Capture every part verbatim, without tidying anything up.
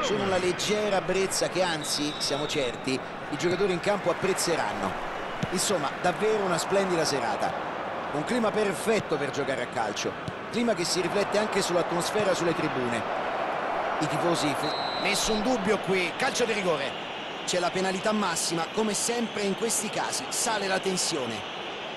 Sono una leggera brezza che, anzi, siamo certi, i giocatori in campo apprezzeranno. Insomma, davvero una splendida serata. Un clima perfetto per giocare a calcio. Clima che si riflette anche sull'atmosfera sulle tribune. I tifosi... Nessun dubbio qui, calcio di rigore. C'è la penalità massima, come sempre in questi casi, sale la tensione.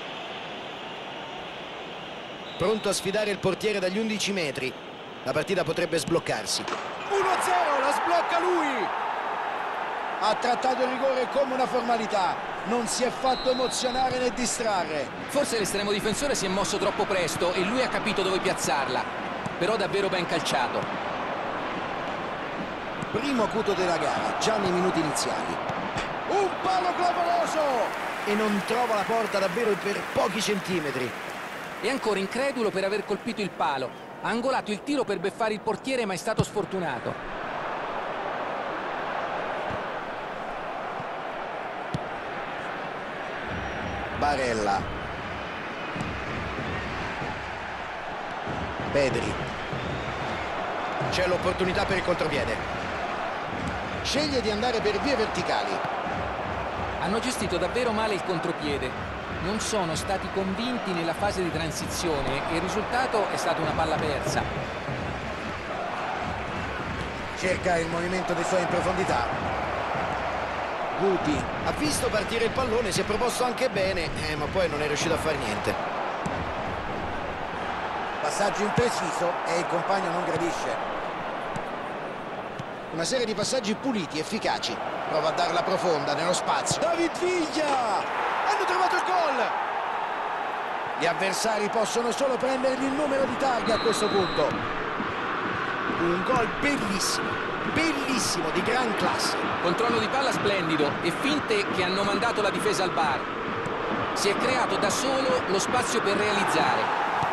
Pronto a sfidare il portiere dagli undici metri. La partita potrebbe sbloccarsi. uno a zero, la sblocca lui! Ha trattato il rigore come una formalità. Non si è fatto emozionare né distrarre. Forse l'estremo difensore si è mosso troppo presto e lui ha capito dove piazzarla. Però davvero ben calciato. Primo acuto della gara, già nei minuti iniziali. Un palo clamoroso! E non trova la porta davvero per pochi centimetri. È ancora incredulo per aver colpito il palo. Ha angolato il tiro per beffare il portiere, ma è stato sfortunato. Barella. Pedri. C'è l'opportunità per il contropiede. Sceglie di andare per vie verticali. Hanno gestito davvero male il contropiede. Non sono stati convinti nella fase di transizione e il risultato è stata una palla persa. Cerca il movimento dei suoi in profondità. Guti ha visto partire il pallone, si è proposto anche bene, eh, ma poi non è riuscito a fare niente. Passaggio impreciso e il compagno non gradisce. Una serie di passaggi puliti, efficaci. Prova a darla profonda nello spazio. David Villa! Hanno trovato il gol! Gli avversari possono solo prendergli il numero di targhe a questo punto. Un gol bellissimo, bellissimo, di gran classe. Controllo di palla splendido e finte che hanno mandato la difesa al V A R. Si è creato da solo lo spazio per realizzare.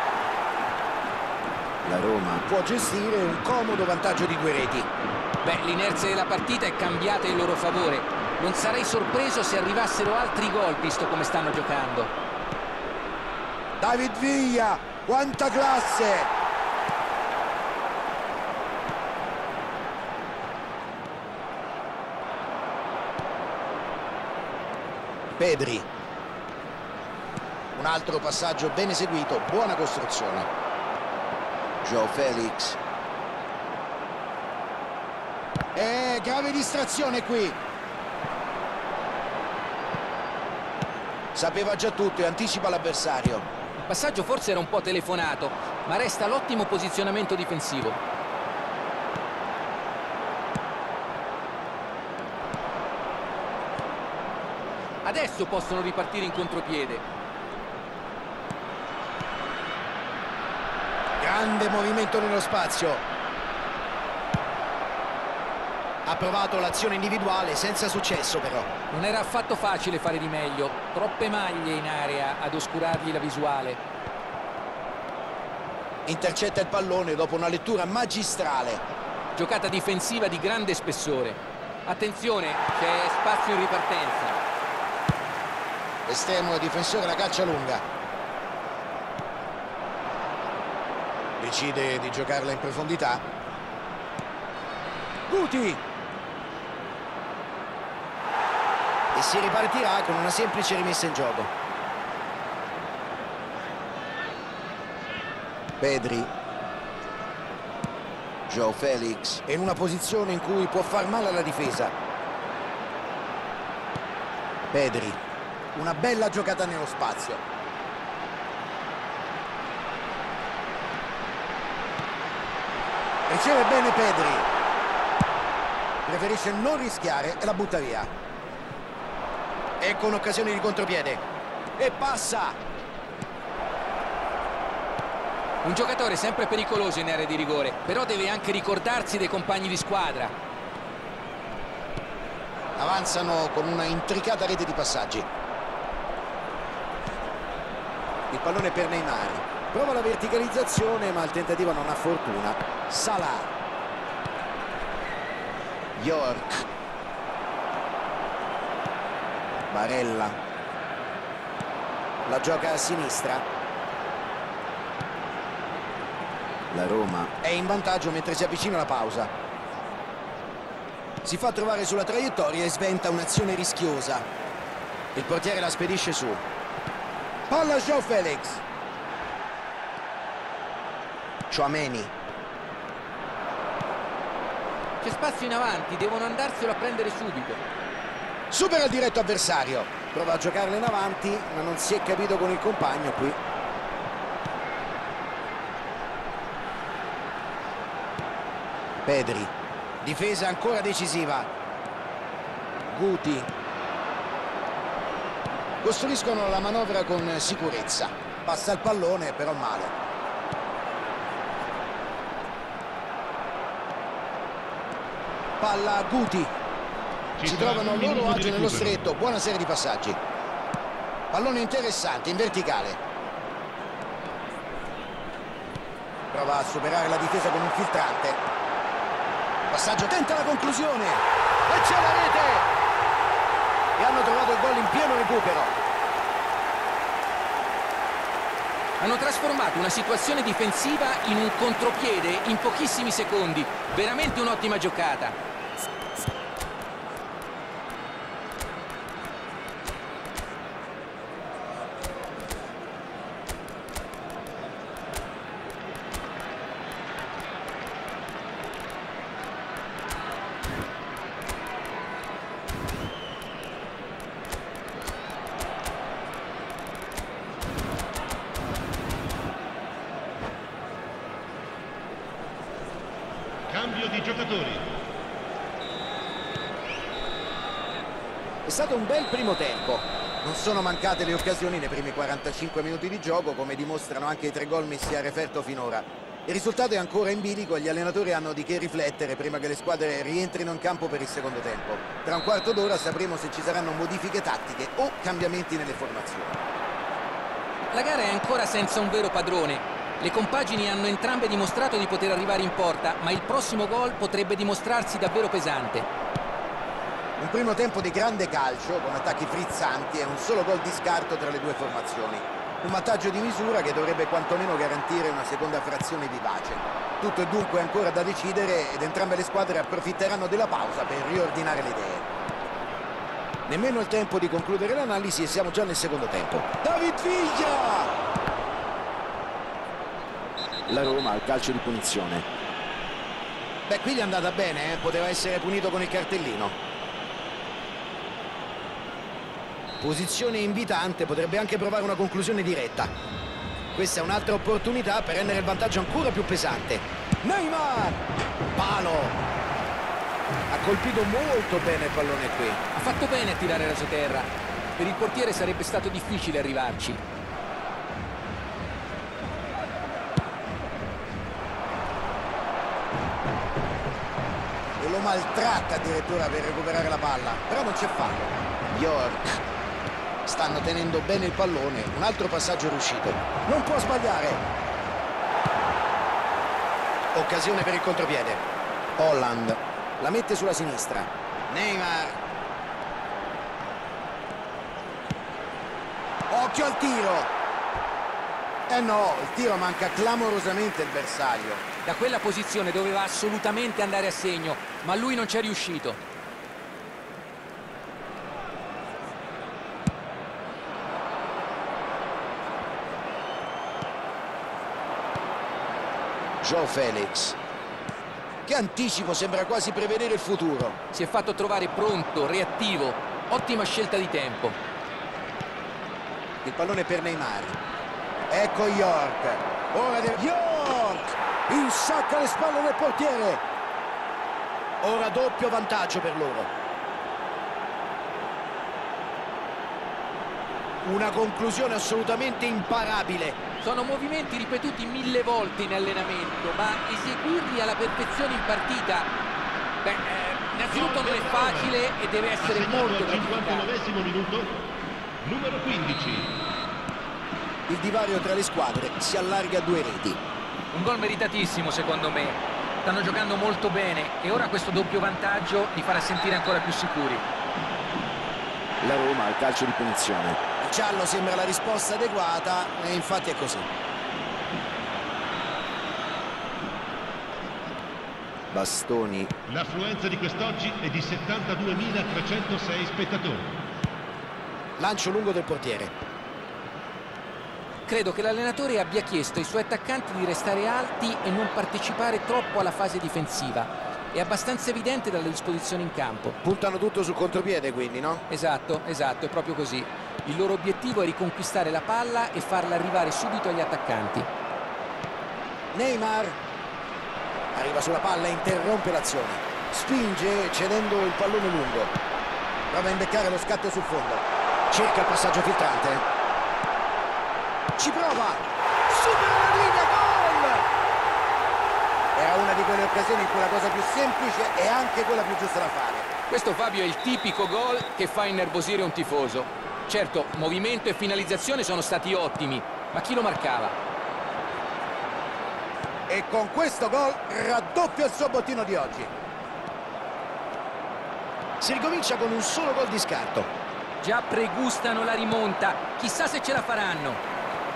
La Roma può gestire un comodo vantaggio di due reti. Beh, l'inerzia della partita è cambiata in loro favore. Non sarei sorpreso se arrivassero altri gol, visto come stanno giocando. David Villa, quanta classe! Pedri. Un altro passaggio ben eseguito, buona costruzione. João Felix. E grave distrazione qui. Sapeva già tutto e anticipa l'avversario. Il passaggio forse era un po' telefonato, ma resta l'ottimo posizionamento difensivo. Adesso possono ripartire in contropiede. Grande movimento nello spazio. Ha provato l'azione individuale senza successo però. Non era affatto facile fare di meglio. Troppe maglie in area ad oscurargli la visuale. Intercetta il pallone dopo una lettura magistrale. Giocata difensiva di grande spessore. Attenzione, c'è spazio in ripartenza. Esterno e difensore, la calcia lunga. Decide di giocarla in profondità. Guti! E si ripartirà con una semplice rimessa in gioco. Pedri. João Felix è in una posizione in cui può far male alla difesa. Pedri. Una bella giocata nello spazio. Riceve bene Pedri. Preferisce non rischiare e la butta via. Ecco un'occasione di contropiede. E passa. Un giocatore sempre pericoloso in area di rigore, però deve anche ricordarsi dei compagni di squadra. Avanzano con una intricata rete di passaggi. Il pallone per Neymar. Prova la verticalizzazione, ma il tentativo non ha fortuna. Salah. York. Barella. La gioca a sinistra. La Roma è in vantaggio mentre si avvicina la pausa. Si fa trovare sulla traiettoria e sventa un'azione rischiosa. Il portiere la spedisce su. Palla João Felix. Tchouaméni. C'è spazio in avanti, devono andarselo a prendere subito. Supera il diretto avversario. Prova a giocarla in avanti, ma non si è capito con il compagno qui. Pedri. Difesa ancora decisiva. Guti. Costruiscono la manovra con sicurezza. Passa il pallone, però male. Palla a Guti. Si trovano a loro agio nello stretto. Buona serie di passaggi. Pallone interessante in verticale. Prova a superare la difesa con un filtrante. Passaggio, tenta la conclusione. E c'è la rete. E hanno trovato il gol in pieno recupero. Hanno trasformato una situazione difensiva in un contropiede in pochissimi secondi. Veramente un'ottima giocata. Cambio di giocatori. È stato un bel primo tempo. Non sono mancate le occasioni nei primi quarantacinque minuti di gioco, come dimostrano anche i tre gol messi a referto finora. Il risultato è ancora in bilico e gli allenatori hanno di che riflettere prima che le squadre rientrino in campo per il secondo tempo. Tra un quarto d'ora sapremo se ci saranno modifiche tattiche o cambiamenti nelle formazioni. La gara è ancora senza un vero padrone. Le compagini hanno entrambe dimostrato di poter arrivare in porta, ma il prossimo gol potrebbe dimostrarsi davvero pesante. Un primo tempo di grande calcio, con attacchi frizzanti e un solo gol di scarto tra le due formazioni. Un vantaggio di misura che dovrebbe quantomeno garantire una seconda frazione vivace. Tutto è dunque ancora da decidere ed entrambe le squadre approfitteranno della pausa per riordinare le idee. Nemmeno il tempo di concludere l'analisi e siamo già nel secondo tempo. David Villa! La Roma al calcio di punizione. Beh, qui gli è andata bene, eh? Poteva essere punito con il cartellino. Posizione invitante, potrebbe anche provare una conclusione diretta. Questa è un'altra opportunità per rendere il vantaggio ancora più pesante. Neymar! Palo! Ha colpito molto bene il pallone qui. Ha fatto bene a tirare rasoterra. Per il portiere sarebbe stato difficile arrivarci. Lo maltratta addirittura per recuperare la palla, però non c'è fallo. York. Stanno tenendo bene il pallone, un altro passaggio riuscito. Non può sbagliare. Occasione per il contropiede. Holland la mette sulla sinistra. Neymar. Occhio al tiro. Eh no, il tiro manca clamorosamente il bersaglio. Da quella posizione doveva assolutamente andare a segno, ma lui non ci è riuscito. João Felix. Che anticipo, sembra quasi prevedere il futuro. Si è fatto trovare pronto, reattivo. Ottima scelta di tempo. Il pallone per Neymar. Ecco York. Ora de... York! Insacca le spalle del portiere. Ora doppio vantaggio per loro. Una conclusione assolutamente imparabile. Sono movimenti ripetuti mille volte in allenamento, ma eseguirli alla perfezione in partita, beh, eh, innanzitutto non è facile e deve essere molto gratificante. cinquantanovesimo minuto, numero quindici. Il divario tra le squadre si allarga a due reti. Un gol meritatissimo secondo me. Stanno giocando molto bene e ora questo doppio vantaggio li farà sentire ancora più sicuri. La Roma al calcio di punizione. Il giallo sembra la risposta adeguata e infatti è così. Bastoni. L'affluenza di quest'oggi è di settantaduemilatrecentosei spettatori. Lancio lungo del portiere. Credo che l'allenatore abbia chiesto ai suoi attaccanti di restare alti e non partecipare troppo alla fase difensiva. È abbastanza evidente dalle disposizioni in campo. Puntano tutto sul contropiede, quindi, no? Esatto, esatto, è proprio così. Il loro obiettivo è riconquistare la palla e farla arrivare subito agli attaccanti. Neymar arriva sulla palla e interrompe l'azione. Spinge cedendo il pallone lungo. Prova a imbeccare lo scatto sul fondo. Cerca il passaggio filtrante. Ci prova. Supera la linea, gol! Era una di quelle occasioni in cui la cosa più semplice è anche quella più giusta da fare. Questo, Fabio, è il tipico gol che fa innervosire un tifoso. Certo, movimento e finalizzazione sono stati ottimi, ma chi lo marcava? E con questo gol raddoppia il suo bottino di oggi. Si ricomincia con un solo gol di scarto. Già pregustano la rimonta, chissà se ce la faranno.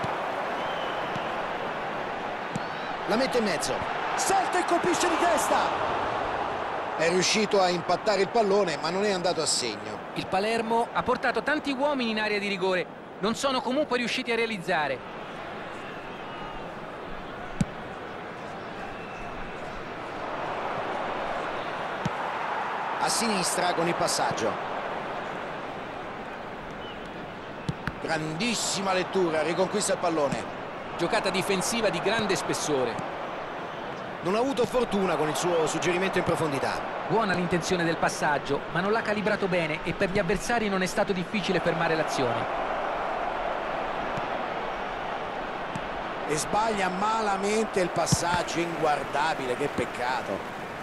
La mette in mezzo, salta e colpisce di testa. È riuscito a impattare il pallone, ma non è andato a segno. Il Palermo ha portato tanti uomini in area di rigore, non sono comunque riusciti a realizzare. A sinistra con il passaggio. Grandissima lettura, riconquista il pallone. Giocata difensiva di grande spessore. Non ha avuto fortuna con il suo suggerimento in profondità. Buona l'intenzione del passaggio, ma non l'ha calibrato bene e per gli avversari non è stato difficile fermare l'azione. E sbaglia malamente il passaggio, inguardabile, che peccato.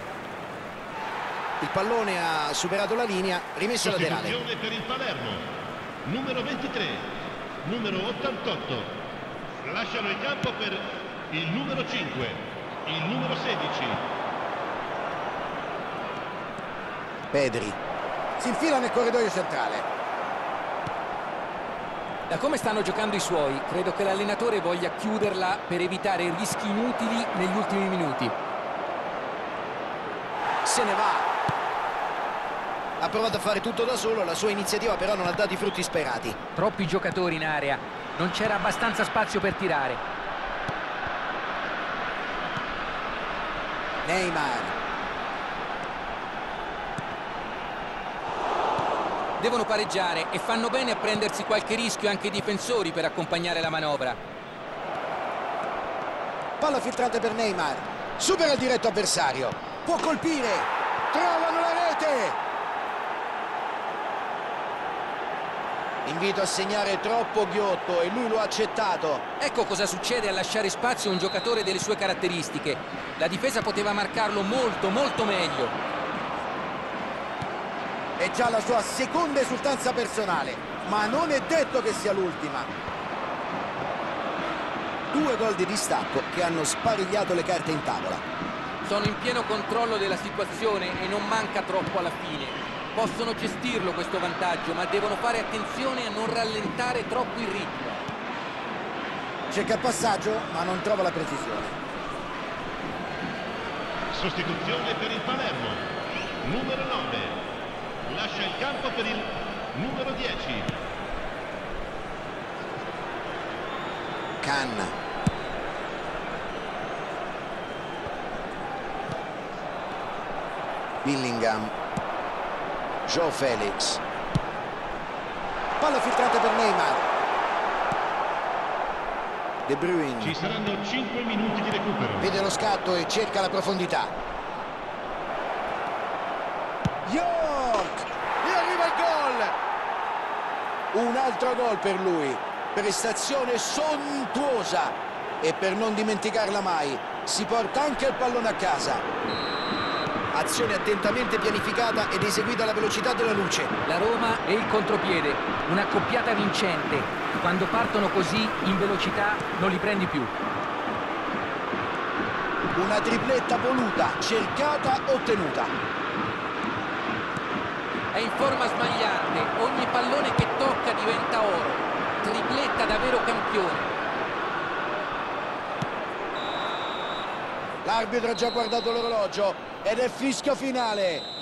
Il pallone ha superato la linea, rimesso laterale. Sostituzione per il Palermo. Numero ventitré, numero ottantotto. Lasciano il campo per il numero cinque, il numero sedici. Pedri si infila nel corridoio centrale. Da come stanno giocando i suoi, credo che l'allenatore voglia chiuderla per evitare rischi inutili negli ultimi minuti. Se ne va. Ha provato a fare tutto da solo, la sua iniziativa però non ha dato i frutti sperati. Troppi giocatori in area, non c'era abbastanza spazio per tirare. Neymar. Devono pareggiare e fanno bene a prendersi qualche rischio anche i difensori per accompagnare la manovra. Palla filtrante per Neymar. Supera il diretto avversario. Può colpire. Trovano la rete. Invito a segnare troppo ghiotto e lui lo ha accettato. Ecco cosa succede a lasciare spazio a un giocatore delle sue caratteristiche. La difesa poteva marcarlo molto, molto meglio. È già la sua seconda esultanza personale, ma non è detto che sia l'ultima. Due gol di distacco che hanno sparigliato le carte in tavola. Sono in pieno controllo della situazione e non manca troppo alla fine. Possono gestirlo questo vantaggio, ma devono fare attenzione a non rallentare troppo il ritmo. Cerca il passaggio, ma non trova la precisione. Sostituzione per il Palermo. Numero nove. Lascia il campo per il numero dieci. Canna. Billingham. João Felix. Palla filtrata per Neymar. De Bruyne. Ci saranno cinque minuti di recupero. Vede lo scatto e cerca la profondità. York! E arriva il gol! Un altro gol per lui. Prestazione sontuosa. E per non dimenticarla mai, si porta anche il pallone a casa. Azione attentamente pianificata ed eseguita alla velocità della luce. La Roma e il contropiede, una coppiata vincente. Quando partono così in velocità non li prendi più. Una tripletta voluta, cercata, ottenuta. È in forma smagliante, ogni pallone che tocca diventa oro. Tripletta da vero campione. L'arbitro ha già guardato l'orologio ed è fischio finale.